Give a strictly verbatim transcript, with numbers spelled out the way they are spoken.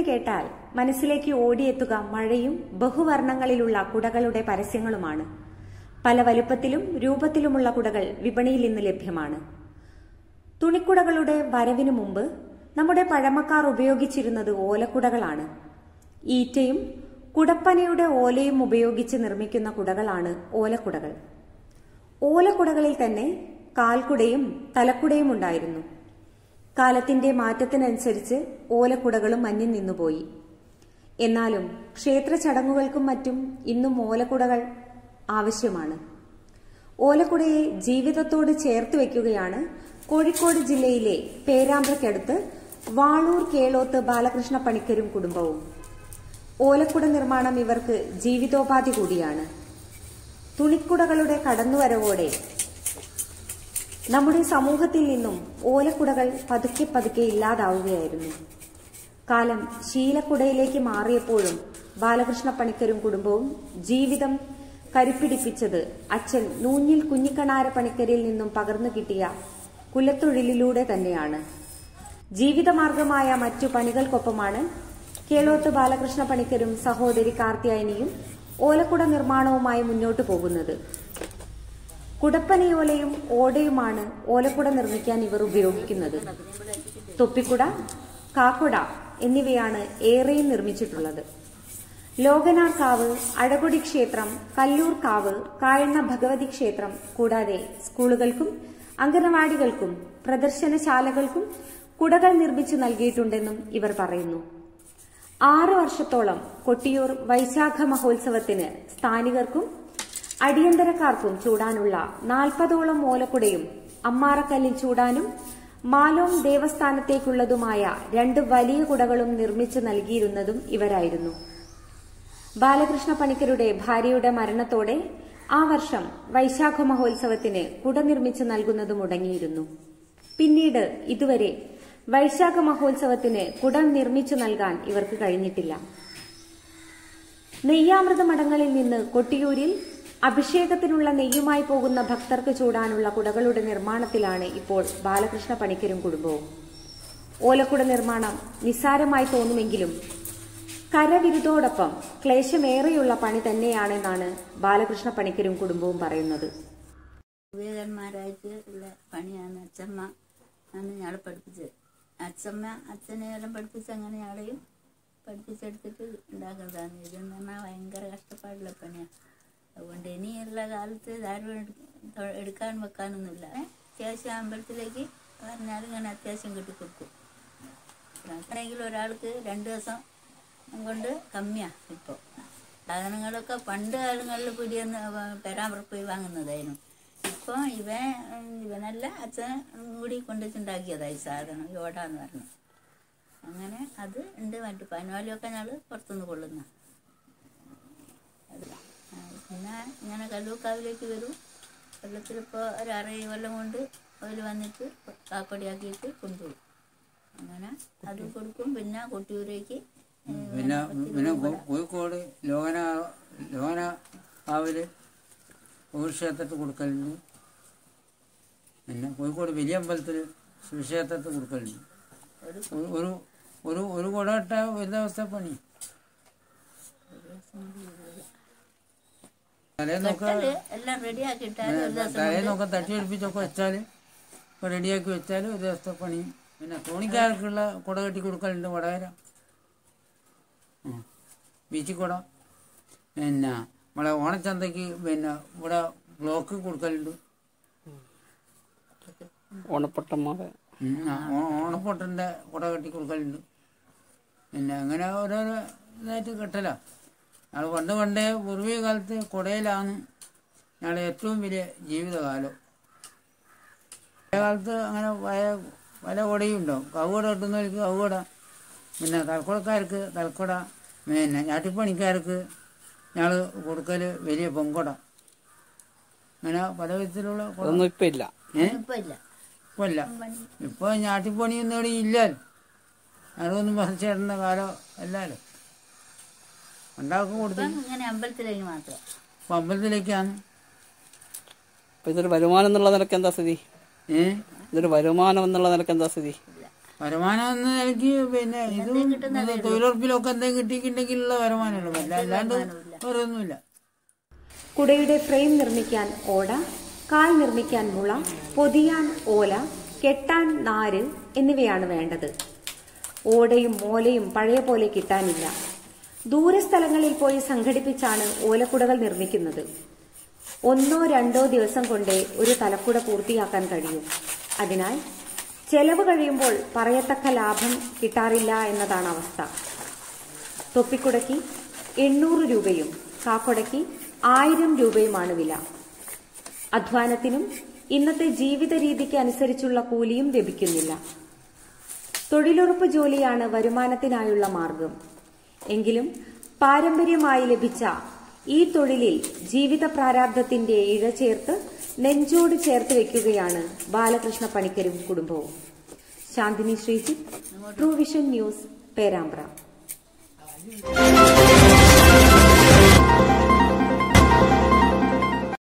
കേട്ടാൽ മനസ്സിലേക്ക് ഓടിയെത്തുക മഴയും ബഹുവർണ്ണങ്ങളിലുള്ള കുടകളുടെ പരസ്യങ്ങളുമാണ്. പല വലുപ്പത്തിലും രൂപത്തിലുമുള്ള കുടകൾ വിപണിയിൽ ഇന്ന് ലഭ്യമാണ്. തുണിക്കുടകളുടെ വരവിനു മുമ്പ് നമ്മുടെ പഴമക്കാർ ഉപയോഗിച്ചിരുന്നത് ഓലക്കുടകളാണ്. ഈറ്റയും കുടപ്പനയുടെ ഓലയും ഉപയോഗിച്ച് നിർമ്മിക്കുന്ന കുടകളാണ് ഓലക്കുടകൾ. ഓലക്കുടകളിൽ തന്നെ കാൽക്കുടയും തലക്കുടയും ഉണ്ടായിരുന്നു. കാലത്തിന്റെ മാറ്റത്തിനനുസരിച്ച് ഓലക്കുടകളും മഞ്ഞിൽ നിന്നുപോയി. എന്നാലും ക്ഷേത്ര ചടങ്ങുകൾക്കും മറ്റും ഇന്നും ഓലക്കുടകൾ ആവശ്യമാണ്. ഓലക്കുടയെ ജീവിതത്തോട് ചേർത്ത് വയ്ക്കുകയാണ് കോഴിക്കോട് ജില്ലയിലെ പേരാമ്പ്രയ്ക്കടുത്ത് വാളൂർ കേളോത്ത് ബാലകൃഷ്ണ പണിക്കരും കുടുംബവും. ഓലക്കുട നിർമ്മാണം ഇവർക്ക് ജീവിതോപാധി കൂടിയാണ്. തുണിക്കുടകളുടെ കടന്നുവരവോടെ നമ്മുടെ സമൂഹത്തിൽ നിന്നും ഓലക്കുടകൾ പതുക്കെ പതുക്കെ ഇല്ലാതാവുകയായിരുന്നു. കാലം ശീലക്കുടയിലേക്ക് മാറിയപ്പോഴും ബാലകൃഷ്ണ പണിക്കരും കുടുംബവും ജീവിതം കരുപ്പിടിപ്പിച്ചത് അച്ഛൻ നൂഞ്ഞിൽ കുഞ്ഞിക്കണാര പണിക്കരിൽ നിന്നും പകർന്നു കിട്ടിയ കുലത്തൊഴിലിലൂടെ തന്നെയാണ്. ജീവിതമാർഗമായ മറ്റു പണികൾക്കൊപ്പമാണ് കേളോത്ത് ബാലകൃഷ്ണ പണിക്കരും സഹോദരി കാർത്യായനിയും ഓലക്കുട നിർമ്മാണവുമായി മുന്നോട്ടു പോകുന്നത്. കുടപ്പനയോലയും ഓടയുമാണ് ഓലക്കുട നിർമ്മിക്കാൻ ഇവർ ഉപയോഗിക്കുന്നത്. തൊപ്പിക്കുട, കാക്കുട എന്നിവയാണ് ഏറെയും നിർമ്മിച്ചിട്ടുള്ളത്. ലോകനാർ കാവ്, അഴകൊടി ക്ഷേത്രം, കല്ലൂർ കാവ്, കായണ്ണ ഭഗവതി ക്ഷേത്രം കൂടാതെ സ്കൂളുകൾക്കും അംഗനവാടികൾക്കും പ്രദർശനശാലകൾക്കും കുടകൾ നിർമ്മിച്ചു നൽകിയിട്ടുണ്ടെന്നും ഇവർ പറയുന്നു. ആറു വർഷത്തോളം കൊട്ടിയൂർ വൈശാഖ മഹോത്സവത്തിന് സ്ഥാനികർക്കും അടിയന്തരക്കാർക്കും ചൂടാനുള്ള നാൽപ്പതോളം ഓലക്കുടയും അമ്മാറക്കല്ലിൽ ചൂടാനും മാലോം ദേവസ്ഥാനത്തേക്കുള്ളതുമായ രണ്ട് വലിയ കുടകളും നിർമ്മിച്ചു നൽകിയിരുന്നതും ഇവരായിരുന്നു. ബാലകൃഷ്ണ പണിക്കരുടെ ഭാര്യയുടെ മരണത്തോടെ ആ വർഷം വൈശാഖ മഹോത്സവത്തിന് കുട നിർമ്മിച്ചു നൽകുന്നത് മുടങ്ങിയിരുന്നു. പിന്നീട് ഇതുവരെ വൈശാഖ മഹോത്സവത്തിന് കുട നിർമ്മിച്ചു നൽകാൻ ഇവർക്ക് കഴിഞ്ഞിട്ടില്ല. നെയ്യാമൃത മഠങ്ങളിൽ നിന്ന് കൊട്ടിയൂരിൽ അഭിഷേകത്തിനുള്ള നെയ്യുമായി പോകുന്ന ഭക്തർക്ക് ചൂടാനുള്ള കുടകളുടെ നിർമ്മാണത്തിലാണ് ഇപ്പോൾ ബാലകൃഷ്ണ പണിക്കരും കുടുംബവും. ഓലക്കുട നിർമ്മാണം നിസ്സാരമായി തോന്നുമെങ്കിലും കരവിരുതോടൊപ്പം ക്ലേശമേറെയുള്ള പണി തന്നെയാണെന്നാണ് ബാലകൃഷ്ണ പണിക്കരും കുടുംബവും പറയുന്നത്. പൂർവികന്മാരായിട്ട് ഉള്ള പണിയാണ് അച്ഛമ്മ ആണ് ഞങ്ങളെ പഠിപ്പിച്ചത്. അച്ഛമ്മ അച്ഛനെ എല്ലാം പഠിപ്പിച്ച് അങ്ങനെ ഞങ്ങളെയും പഠിപ്പിച്ചെടുത്തിട്ട് ഉണ്ടാക്കുന്നതാണ്. ഇതെന്ന് പറഞ്ഞാൽ ഭയങ്കര കഷ്ടപ്പാടുള്ള പണിയാണ്. അതുകൊണ്ട് ഇനിയുള്ള കാലത്ത് ആരും എടുക്കാൻ വെക്കാനൊന്നുമില്ല. അത്യാവശ്യം അമ്പലത്തിലേക്ക് പറഞ്ഞാൽ ഇങ്ങനെ അത്യാവശ്യം കെട്ടിക്കൊടുക്കും. ആണെങ്കിൽ ഒരാൾക്ക് രണ്ട് ദിവസം കൊണ്ട് കമ്മിയാണ്. ഇപ്പോൾ സാധനങ്ങളൊക്കെ പണ്ട് കാലങ്ങളിൽ പിടിയെന്ന് പെരാമ്പ്ര പോയി വാങ്ങുന്നതായിരുന്നു. ഇപ്പോൾ ഇവൻ ഇവനല്ല അച്ഛൻ കൂടി കൊണ്ടുവച്ചുണ്ടാക്കിയതായി സാധനം യോടാന്ന് പറഞ്ഞു. അങ്ങനെ അത് ഉണ്ട്. മറ്റു പനോലൊക്കെ ഞങ്ങൾ പുറത്തുനിന്ന് കൊള്ളുന്ന. പിന്നെ ഇങ്ങനെ കല്ലൂക്കാവിലേക്ക് വരും. കൊല്ലത്തിലിപ്പോൾ ഒരു അറേഴ് കൊല്ലം കൊണ്ട് അതിൽ വന്നിട്ട് കാപ്പടിയാക്കിയിട്ട് കൊണ്ടുപോകും. അങ്ങനെ അത് കൊടുക്കും. പിന്നെ കൊട്ടിയൂരേക്ക് പിന്നെ പിന്നെ കോഴിക്കോട് ലോകന ലോകന കാവില് ക്ഷേത്രത്തിൽ കൊടുക്കലുണ്ട്. പിന്നെ കോഴിക്കോട് വലിയ അമ്പലത്തിൽ ശ്രീക്ഷേത്രത്തിൽ കൊടുക്കലുണ്ട്. ഒരു ഒരു ഒരു കുടട്ട ഒരു ദിവസത്തെ പണി. തലേന്നൊക്കെ തലേന്നൊക്കെ തട്ടി എടുപ്പിച്ചൊക്കെ വെച്ചാൽ റെഡിയാക്കി വെച്ചാൽ ഒരു ദിവസത്തെ പണി. പിന്നെ തോണിക്കാർക്കുള്ള കുട കെട്ടി കൊടുക്കലുണ്ട്. വടകര ബീച്ചിക്കുട. പിന്നെ ഇവിടെ ഓണച്ചന്തയ്ക്ക് പിന്നെ ഇവിടെ ബ്ലോക്ക് കൊടുക്കലുണ്ട്. ഓണപ്പൊട്ടന്മാരെ ഓണപ്പൊട്ടൻ്റെ കുട കെട്ടി കൊടുക്കലുണ്ട്. പിന്നെ അങ്ങനെ ഓരോരോ ഇതായിട്ട് കെട്ടല. ഞങ്ങൾ പണ്ട് പണ്ടേ പൂർവീക കാലത്ത് കുടയിലാണ് ഞങ്ങളുടെ ഏറ്റവും വലിയ ജീവിതകാലം. പഴയ കാലത്ത് അങ്ങനെ പല പല കുടയും ഉണ്ടാവും. കവുകുട കിട്ടുന്നവർക്ക് കവുകുട, പിന്നെ തലക്കുടക്കാർക്ക് തലക്കുട, പിന്നെ ഞാട്ടിപ്പണിക്കാർക്ക് ഞങ്ങൾ കൊടുക്കൽ വലിയ പൊങ്കുട. അങ്ങനെ പല വിധത്തിലുള്ള ഒന്നും ഇപ്പം ഇല്ല. ഏഹ് ഇപ്പം ഇല്ല. ഇപ്പോൾ ഞാട്ടിപ്പണിയൊന്നും ഇവിടെ ഇല്ലല്ലോ. അതൊന്നും പറിച്ചിടുന്ന കാലം അല്ലല്ലോ. ഉണ്ടാക്കി കൊടുത്തു. അമ്പലത്തിലേക്ക് മാത്രം. അപ്പം അമ്പലത്തിലേക്കാണ്. അപ്പം ഇതൊരു വരുമാനം എന്നുള്ള നിലക്ക് എന്താ സ്ഥിതി? ഏഹ് ഇതൊരു വരുമാനം എന്നുള്ള നിലക്ക് എന്താ സ്ഥിതി? വരുമാനം എന്ന നിലയ്ക്ക് പിന്നെ ഇത് തൊഴിലുറപ്പിലൊക്കെ എന്തെങ്കിലും കിട്ടിയിട്ടുണ്ടെങ്കിലുള്ള വരുമാനമുള്ളൂ, അല്ല അല്ലാണ്ട് വേറെ ഒന്നുമില്ല. കുടയുടെ ഫ്രെയിം നിർമ്മിക്കാൻ ഓട, കാൽ നിർമ്മിക്കാൻ മുള, പൊതിയാൻ ഓല, കെട്ടാൻ നാര് എന്നിവയാണ് വേണ്ടത്. ഓടയും മോലയും പഴയ പോലെ കിട്ടാനില്ല. ദൂരസ്ഥലങ്ങളിൽ പോയി സംഘടിപ്പിച്ചാണ് ഓലക്കുടകൾ നിർമ്മിക്കുന്നത്. ഒന്നോ രണ്ടോ ദിവസം കൊണ്ടേ ഒരു തലക്കുട പൂർത്തിയാക്കാൻ കഴിയും. അതിനാൽ ചെലവ് കഴിയുമ്പോൾ പറയത്തക്ക ലാഭം കിട്ടാറില്ല എന്നതാണ് അവസ്ഥ. തൊപ്പിക്കുടയ്ക്ക് എണ്ണൂറ് രൂപയും കാക്കുടയ്ക്ക് ആയിരം രൂപയുമാണ് വില. അധ്വാനത്തിനും ഇന്നത്തെ ജീവിത രീതിക്ക് അനുസരിച്ചുള്ള കൂലിയും ലഭിക്കുന്നില്ല. തൊഴിലുറപ്പ് ജോലിയാണ് വരുമാനത്തിനായുള്ള മാർഗം. എങ്കിലും പാരമ്പര്യമായി ലഭിച്ച ഈ തൊഴിലിൽ ജീവിത പ്രാരാബ്ധത്തിന്റെ ഇഴ ചേർത്ത് നെഞ്ചോട് ചേർത്ത് വെക്കുകയാണ് ബാലകൃഷ്ണ പണിക്കരും കുടുംബവും. Shanthini Sreejith, True Vision News, Perambra.